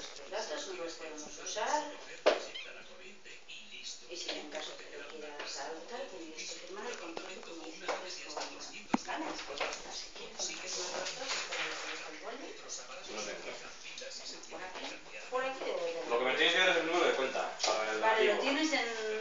Las otras no las podemos usar. Y si en caso que lo quieras adoptar, tendrías que firmar el contrato como hiciste con Ganas. Pues ya está, si quieres firmar los dos, el boli. No tengo. Por aquí debe de tener. Lo que me tienes que dar es el número de cuenta. Vale, lo tienes en